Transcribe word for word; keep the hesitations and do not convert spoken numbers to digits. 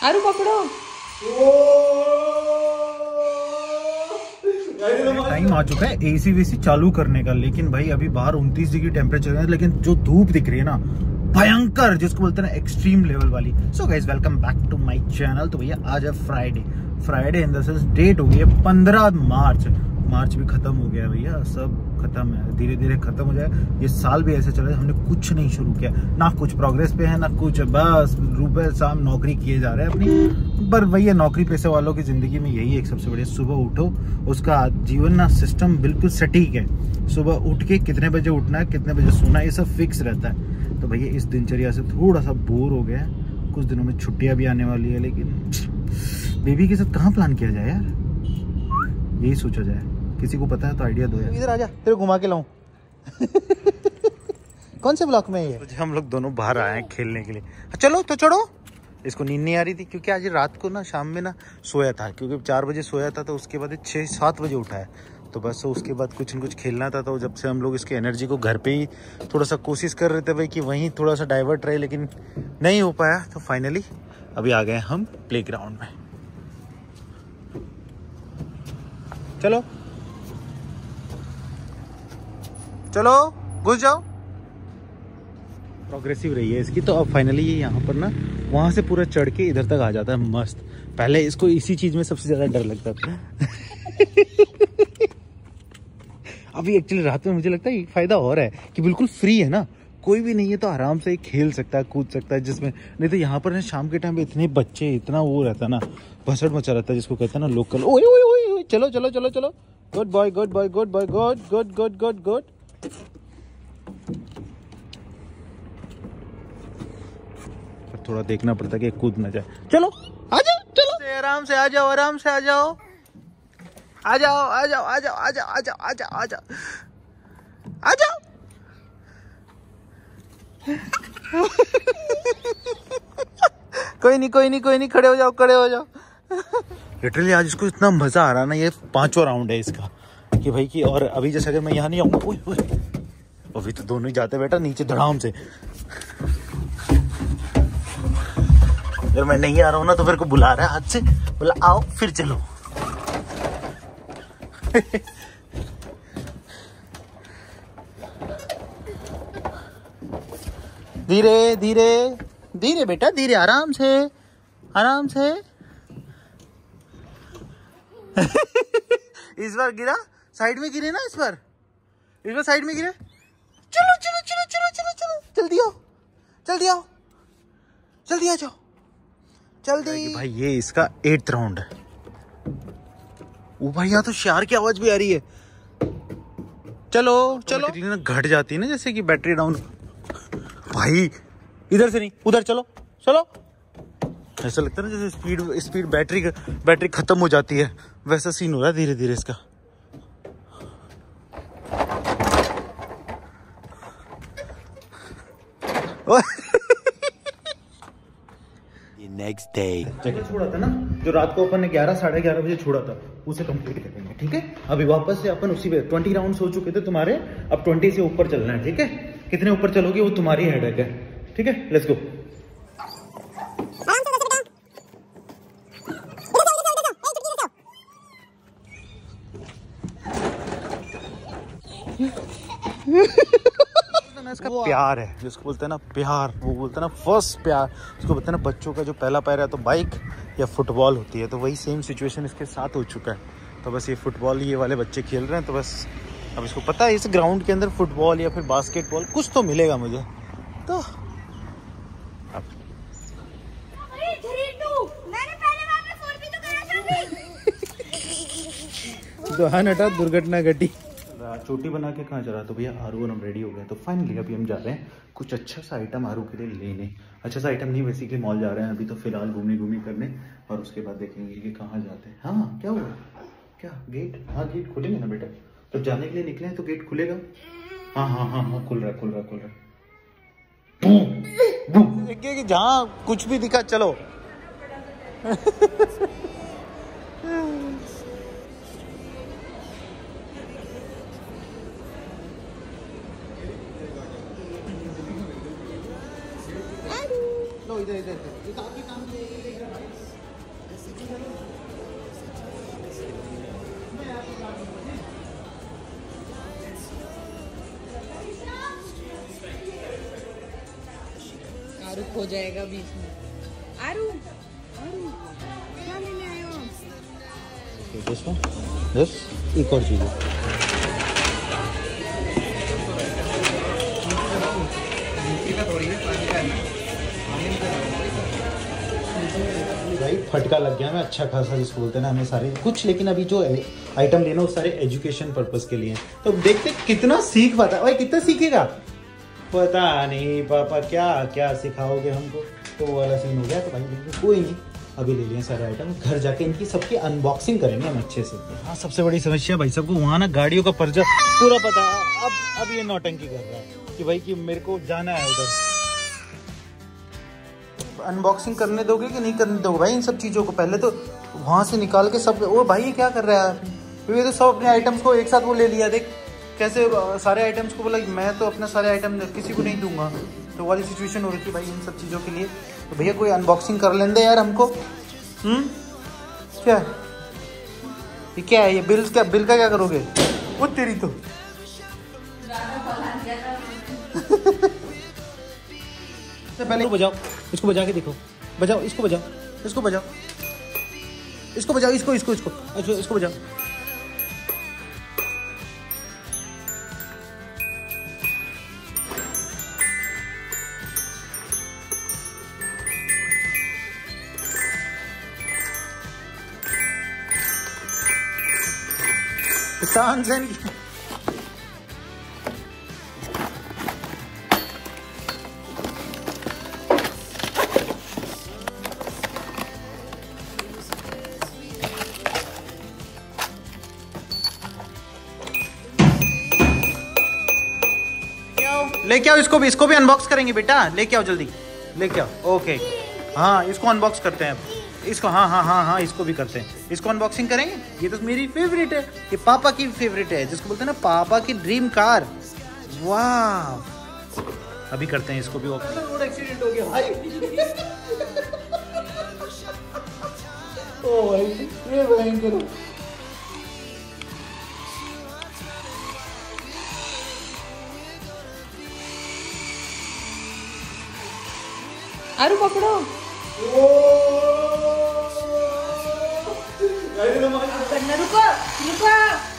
आरू पकड़ो। टाइम आ चुका है एसी वेसी चालू करने का, लेकिन भाई अभी बाहर उनतीस डिग्री टेम्परेचर है, लेकिन जो धूप दिख रही है ना भयंकर, जिसको बोलते हैं ना एक्सट्रीम लेवल वाली। So guys welcome back to my channel. तो भैया आज है Friday, Friday in the sense date हो गई है पंद्रह मार्च। मार्च भी खत्म हो गया भैया, सब खत्म है, धीरे धीरे खत्म हो जाए। ये साल भी ऐसे चला, हमने कुछ नहीं शुरू किया, ना कुछ प्रोग्रेस पे है ना कुछ, बस रुपए शाम नौकरी किए जा रहे हैं अपनी। पर भैया नौकरी पैसे वालों की जिंदगी में यही एक सबसे बढ़िया, सुबह उठो, उसका जीवन ना सिस्टम बिल्कुल सटीक है। सुबह उठ के कितने बजे उठना है, कितने बजे सोना है, ये सब फिक्स रहता है। तो भैया इस दिनचर्या से थोड़ा सा बोर हो गया है। कुछ दिनों में छुट्टियां भी आने वाली है, लेकिन बेबी के साथ कहाँ प्लान किया जाए यार, यही सोचा जाए। किसी को पता है तो आइडिया दो यार। इधर आजा, तेरे घुमा के लाऊं। कौन से ब्लॉक में है ये? हम लोग दोनों बाहर आए हैं खेलने के लिए। चलो तो चढ़ो। इसको नींद नहीं आ रही थी क्योंकि आज रात को ना शाम में ना सोया था, क्योंकि चार बजे सोया था, तो उसके बाद छः सात बजे उठा है। तो बस उसके बाद कुछ न कुछ खेलना था। तो जब से हम लोग इसके एनर्जी को घर पे ही थोड़ा सा कोशिश कर रहे थे भाई कि वहीं थोड़ा सा डाइवर्ट रहे, लेकिन नहीं हो पाया। तो फाइनली अभी आ गए हम प्ले ग्राउंड में। चलो चलो घुस जाओ। प्रोग्रेसिव रही है इसकी। तो अब फाइनली ये यहाँ पर ना वहां से पूरा चढ़ के इधर तक आ जाता है मस्त। पहले इसको इसी चीज में सबसे ज्यादा डर लगता था। अभी एक्चुअली रात में मुझे लगता है एक फायदा और है कि बिल्कुल फ्री है ना, कोई भी नहीं है, तो आराम से खेल सकता है, कूद सकता है। जिसमें नहीं तो यहाँ पर ना शाम के टाइम पे इतने बच्चे, इतना वो रहता है ना, भसड़ मचा रहता है, जिसको कहते हैं ना लोकल। ओए ओए ओए ओए, चलो चलो चलो चलो, good boy good boy good boy good good good good good. थोड़ा देखना पड़ता है कि कूद ना जाए। चलो आ जाओ, चलो आराम से आ जाओ, आराम से आ जाओ, आ जाओ आ जाओ आ जाओ आ जाओ आ जाओ आ जाओ आ जाओ आ जाओ। कोई नहीं कोई नहीं कोई नहीं, खड़े हो जाओ खड़े हो जाओ। लिटरली आज इसको इतना मजा आ रहा ना, ये पांचवा राउंड है इसका कि भाई की। और अभी जैसे अगर मैं यहाँ नहीं आऊंगा, अभी तो दोनों ही जाते बेटा नीचे धड़ाम से। अगर मैं नहीं आ रहा हूँ ना तो मेरे को बुला रहा है हाथ से, बोला आओ फिर चलो। धीरे धीरे धीरे बेटा धीरे, आराम से आराम से। इस बार गिरा, साइड में गिरे ना, इस बार इस बार साइड में गिरे। चलो चलो चलो चलो चलो चलो, जल्दी आओ जल्दी आओ जल्दी आ जाओ जल्दी। भाई ये इसका एट्थ राउंड है। ओ भाई यहाँ तो शार की आवाज भी आ रही है। चलो चलो ना, घट जाती है ना जैसे कि बैटरी डाउन। भाई इधर से नहीं, उधर चलो चलो। ऐसा लगता है ना जैसे स्पीड स्पीड बैटरी बैटरी खत्म हो जाती है, वैसा सीन हो रहा है धीरे धीरे इसका। नेक्स्ट डे जगह छोड़ा था ना, जो रात को अपन ने ग्यारह साढ़े ग्यारह बजे छोड़ा था, उसे कंप्लीट करेंगे। ठीक है, अभी वापस से अपन उसी पे ट्वेंटी राउंड्स हो चुके थे तुम्हारे, अब ट्वेंटी से ऊपर चलना है। ठीक है, कितने ऊपर चलोगे वो तुम्हारी हेडेक है। ठीक है, लेट्स गो। इसका प्यार है जिसको बोलते हैं ना प्यार, वो बोलते हैं ना फर्स्ट प्यार, जिसको बोलते हैं ना बच्चों का जो पहला पैर है तो बाइक या फुटबॉल होती है। तो वही सेम सिचुएशन इसके साथ हो चुका है। तो बस ये फुटबॉल ये वाले बच्चे खेल रहे हैं, तो बस अब इसको पता है इस ग्राउंड के अंदर फुटबॉल या फिर बास्केटबॉल कुछ तो मिलेगा मुझे। तो दोहान हटा, दुर्घटना घटी। चोटी बना के कहाँ जा रहा? तो भैया आरू और हम रेडी हो गए। तो फाइनली अभी हम जा रहे हैं कुछ अच्छा सा आइटम आरू के लिए लेने। अच्छा सा आइटम नहीं, बेसिकली मॉल जा रहे हैं अभी तो फिलहाल घूमने घूमी करने, और उसके बाद देखेंगे कि कहाँ जाते हैं। हाँ क्या हुआ, क्या गेट? हाँ गेट खुलेंगे ना बेटा, जब जाने के लिए निकले हैं तो गेट खुलेगा। हाँ हाँ हाँ हाँ खुल रहा है खुल रहा है खुल रहा है। देखिए कि जहाँ कुछ भी दिखा चलो। लो इधर इधर इधर एक आपके काम के आरू खो जाएगा बीच में। आरू आरू क्या लेने आए हो? दिस वन, दिस एक और चीज़ है। भाई फटका लग गया मैं अच्छा खासा, जिसको बोलते हैं ना हमें सारे कुछ, लेकिन अभी जो आइटम लेना वो सारे एजुकेशन पर्पस के लिए। तो देखते कितना सीख पाता है भाई, कितना सीखेगा पता नहीं पापा, क्या क्या सिखाओगे हमको। तो वो वाला सीन हो गया। तो भाई कोई नहीं, अभी ले लिए सारे आइटम, घर जाके इनकी सबकी अनबॉक्सिंग करेंगे हम अच्छे से। हाँ सबसे बड़ी समस्या भाई सबको वहाँ ना गाड़ियों का पर्चा पूरा पता है। अब अब ये नौटंकी कर रहा है कि भाई कि मेरे को जाना है उधर। अनबॉक्सिंग करने दोगे कि नहीं करने दोगे भाई इन सब चीज़ों को? पहले तो वहाँ से निकाल के सब, वो भाई ये क्या कर रहा है? ये तो सब अपने आइटम्स को एक साथ वो ले लिया। देख कैसे सारे आइटम्स को बोला मैं तो अपना सारे आइटम किसी को नहीं दूंगा। तो वाली सिचुएशन हो रही थी भाई इन सब चीज़ों के लिए। तो भैया कोई अनबॉक्सिंग कर लेंगे यार हमको। हम्म क्या ये क्या है? ये बिल क्या, बिल का क्या करोगे? वो तेरी तो पहले बजाओ, इसको बजा के देखो, बजाओ इसको, बजाओ इसको, बजाओ इसको, बजाओ इसको इसको इसको इसको इसको बजाओ। तानसेन की लेके आओ इसको भी, इसको भी अनबॉक्स करेंगे बेटा, लेके आओ जल्दी, लेके आओ। ओके हाँ इसको अनबॉक्स करते हैं अब इसको। हाँ हाँ हाँ हाँ इसको भी करते हैं, इसको अनबॉक्सिंग करेंगे। ये तो मेरी फेवरेट है, ये पापा की फेवरेट है, जिसको बोलते हैं ना पापा की ड्रीम कार। वाह अभी करते हैं इसको भी। रोड एक्सीडेंट हो गया भाई। ओ भाई ये भयंकर। आरू पकड़ो। रुको रुको